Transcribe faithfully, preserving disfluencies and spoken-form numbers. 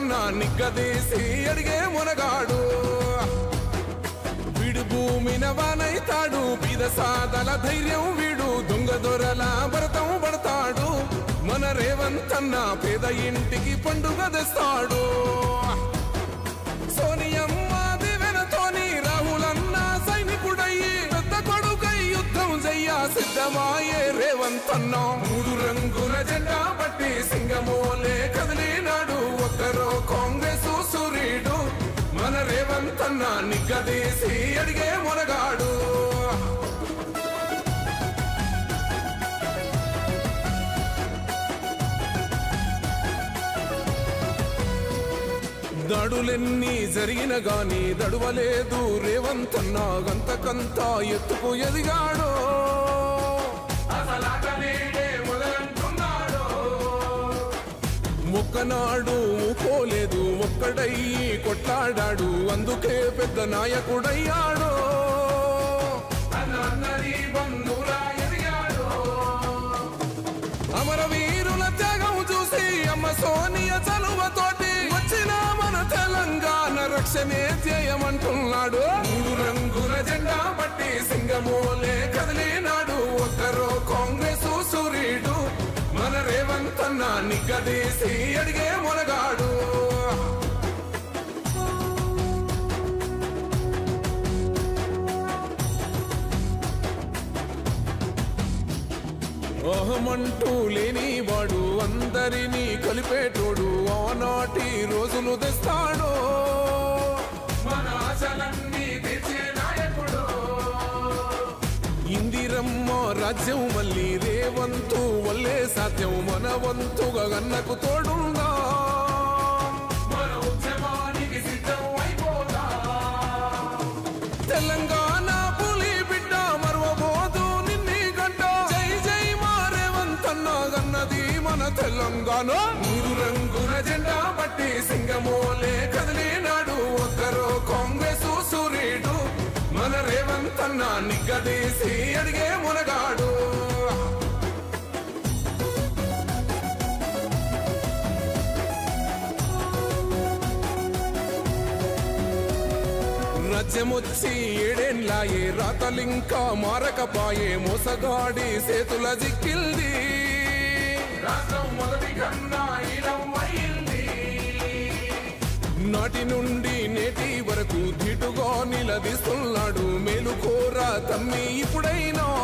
రేవంతన్నా నిగ్గదీసి అడిగే మునగాడు వీడు భూమిన వానైతాడు బీద సాదల ధైర్యం వీడు దొంగ దొరల భరతం పడతాడు మన రేవంతన్నా పేద ఇంటికి పండుగ తెస్తాడు సోనియమ్మ దివెనతోని రాహులన్న సైనికుడయ్యి పెద్ద కొడుకై యుద్ధం చెయ్య సిద్ధమాయే రేవంతన్నా మూడు రంగుల జెండా పట్టి సింగమోలే కదిలినాడు ఒక్కరో కాంగ్రెస్ సూర్యుడు మన రేవంతన్నా నిగ్గదీసి అడిగే మునగాడు దడులెన్ని జరిగిన గాని దడువలేదు రేవంతన్నా గంతకంతా ఎత్తుకు ఎదిగాడు ఒక్కనాడు పోలేదు ఒక్కడయ్యి కొట్లాడాడు అందుకే పెద్ద నాయకుడయ్యాడు అమరవీరుల త్యాగం చూసి అమ్మ సోనియ చలువతోటి వచ్చిన మన తెలంగాణ రక్షణే చేయమంటున్నాడు మూడు రంగుల జెండా పట్టి సింగమోలే కదిలినాడు ఒక్కరో కాంగ్రెస్ సూర్యుడు మన రేవంతన్నా నిగ్గదీసి అడిగే మునగాడు అహమంటూ లేని వాడు అందరినీ కలిపేటోడు ఆనాటి రోజులు తెస్తాడు మన ఆశలన్నీ తెచ్చే నాయకుడు ఇందిరమ్మ రాజ్యం మళ్ళీ రేవంతు వల్లే సాధ్యం మన వంతుగా గన్నకు తోడుందా మన ఉద్యమానికి సిద్ధం అయిపోదా తెలంగాణ పులి బిడ్డ మరవబోదు నిన్ని గంట జై జై మా రేవంతన్నా గన్నది మన తెలంగాణ మూడు రంగుల జెండా పట్టి సింగమోలే కదిలినాడు ఒక్కరో కాంగ్రెస్ సూర్యుడు మన రేవంతన్నా నిగ్గదీసి అడిగే మునగాడు రాజ్యమొచ్చి ఏడేండ్లాయే రాతలింకా మారకపాయే మోసగాడి సేతుల జిక్కిల్ది రాష్ట్రం మొదటి కన్నా నాటి నుండి నేటి వరకు ధీటుగా నిలదీస్తున్నాడు మేలుకోరా తమ్మి ఇప్పుడైనా